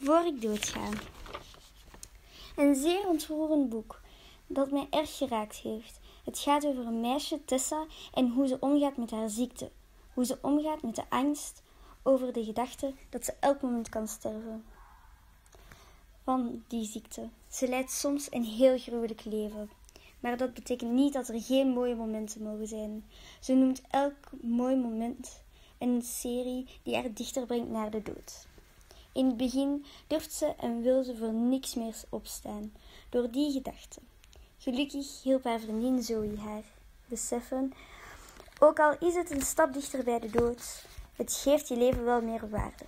voor ik doodga. Een zeer ontroerend boek dat mij erg geraakt heeft. Het gaat over een meisje, Tessa, en hoe ze omgaat met haar ziekte. Hoe ze omgaat met de angst over de gedachte dat ze elk moment kan sterven. Van die ziekte. Ze leidt soms een heel gruwelijk leven. Maar dat betekent niet dat er geen mooie momenten mogen zijn. Ze noemt elk mooi moment een serie die haar dichter brengt naar de dood. In het begin durft ze en wil ze voor niks meer opstaan, door die gedachte. Gelukkig hielp haar vriendin Zoe haar beseffen, ook al is het een stap dichter bij de dood, het geeft je leven wel meer waarde.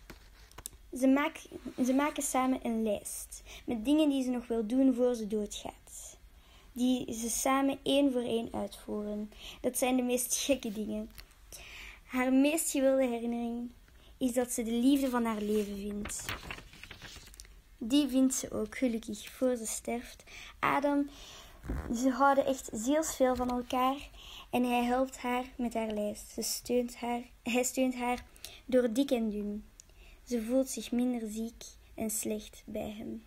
Ze maken samen een lijst met dingen die ze nog wil doen voor ze doodgaat. Die ze samen één voor één uitvoeren. Dat zijn de meest gekke dingen. Haar meest gewilde herinnering is dat ze de liefde van haar leven vindt. Die vindt ze ook gelukkig voor ze sterft. Adam, ze houden echt zielsveel van elkaar en hij helpt haar met haar lijst. Hij steunt haar door dik en dun. Ze voelt zich minder ziek en slecht bij hem.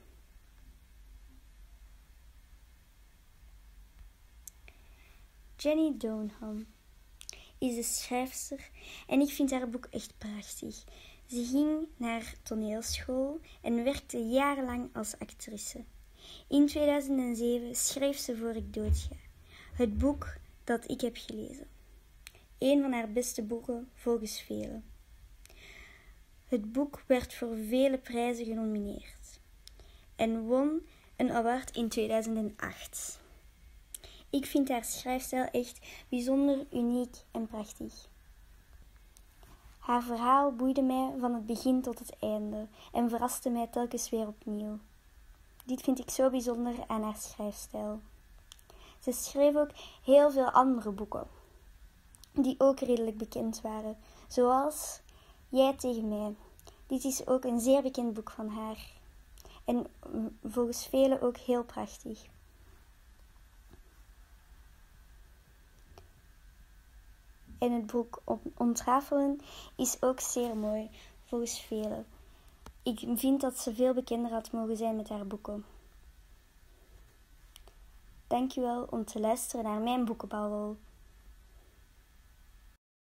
Jenny Downham is de schrijfster en ik vind haar boek echt prachtig. Ze ging naar toneelschool en werkte jarenlang als actrice. In 2007 schreef ze Voor ik doodga, het boek dat ik heb gelezen. Een van haar beste boeken volgens velen. Het boek werd voor vele prijzen genomineerd en won een award in 2008. Ik vind haar schrijfstijl echt bijzonder uniek en prachtig. Haar verhaal boeide mij van het begin tot het einde en verraste mij telkens weer opnieuw. Dit vind ik zo bijzonder aan haar schrijfstijl. Ze schreef ook heel veel andere boeken, die ook redelijk bekend waren, zoals Jij tegen mij. Dit is ook een zeer bekend boek van haar en volgens velen ook heel prachtig. En het boek Ontrafelen is ook zeer mooi, volgens velen. Ik vind dat ze veel bekender had mogen zijn met haar boeken. Dankjewel om te luisteren naar mijn boekenbabbel.